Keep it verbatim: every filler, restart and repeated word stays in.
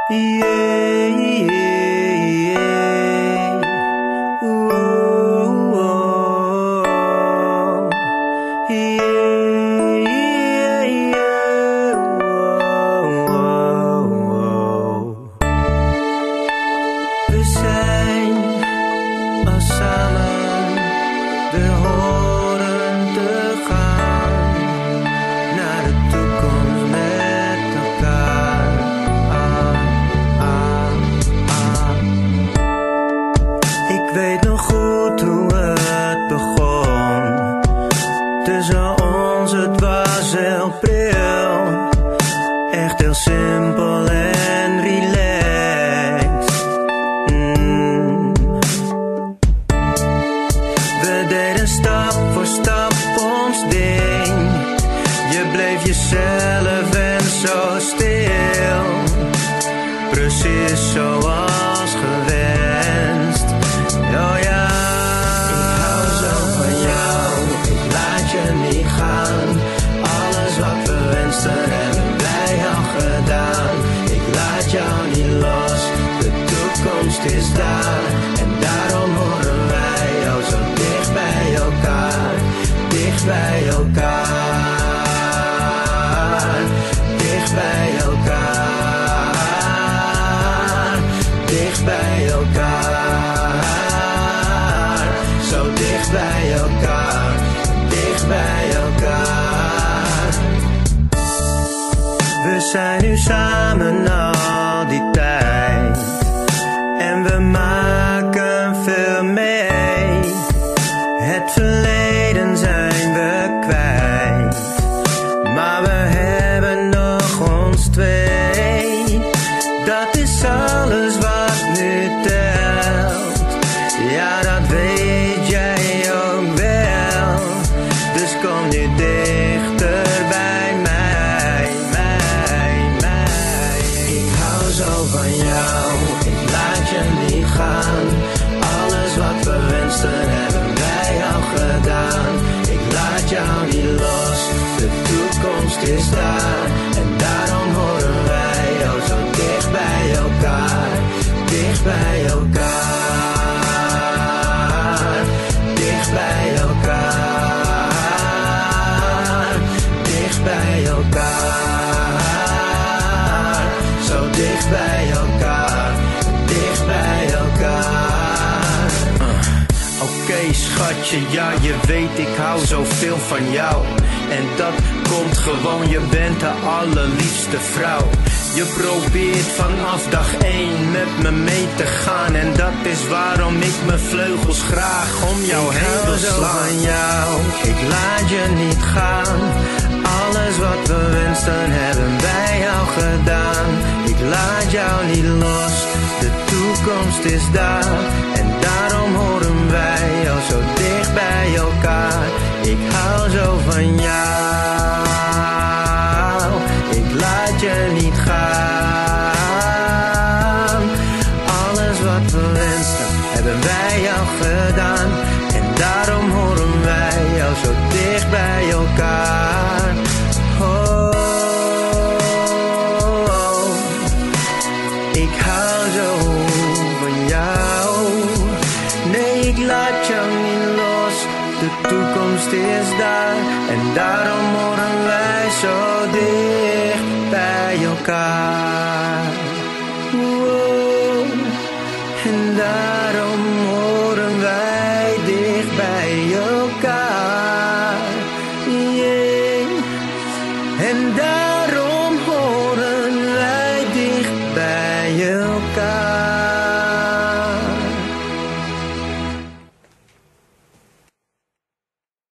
Yeah, yeah, yeah. Ooh, oh, yeah, yeah, yeah. Oh, oh, oh. We zijn al samen, we horen te gaan naar de toekomst met elkaar. Ah, ah, ah. Ik weet nog goed hoe het begon. Tussen ons, het was heel pril. Echt heel simpel en relaxed. Mm. We deden stap voor stap ons ding. Je bleef jezelf en zo stil. Precies zoals gewenst. Oh ja, ik hou zo van jou. Ik laat je niet gaan. Alles wat we wensten hebben wij al gedaan. Ik laat jou niet los. De toekomst is daar. En daarom horen wij oh zo dicht bij elkaar. Dicht bij elkaar. Dicht bij elkaar. Dicht bij elkaar. Zo dicht bij elkaar. Dicht bij elkaar. We zijn nu samen al die tijd. En we maken veel mee. Het verleden zijn we kwijt. Maar we hebben nog ons twee. Dat is alles wat nu telt. Ja, dat weet jij ook wel. Dus kom nu dichter bij mij, mij, mij. Ik hou zo van jou. Ik laat je niet gaan. Alles wat we wensten hebben wij al gedaan. Ik laat jou niet los. De toekomst is daar. En daarom horen wij oh zo dicht bij elkaar. Dicht bij elkaar. Dicht bij elkaar. Dicht bij elkaar. Zo dicht bij elkaar. Dicht bij elkaar. Uh, Oké okay, schatje, ja je weet ik hou zoveel van jou. En dat komt gewoon, je bent de allerliefste vrouw. Je probeert vanaf dag één met me mee te gaan. En dat is waarom ik mijn vleugels graag om jou heen wil slaan. Van jou, ik laat je niet gaan. Alles wat we wensten hebben wij al gedaan. Ik laat jou niet los, de toekomst is daar. En daarom horen wij al zo dicht bij elkaar. Ik hou zo van jou. Ik laat je niet gaan. Alles wat we wensten hebben wij al gedaan. En daarom horen wij al zo dicht bij elkaar. Oh, oh. Ik hou zo van jou. Nee, ik laat jou niet los. De toekomst is daar. En daarom horen wij zo dicht bij elkaar. Wow. En daarom horen wij dicht bij elkaar. Yeah. En daarom horen wij dicht bij elkaar.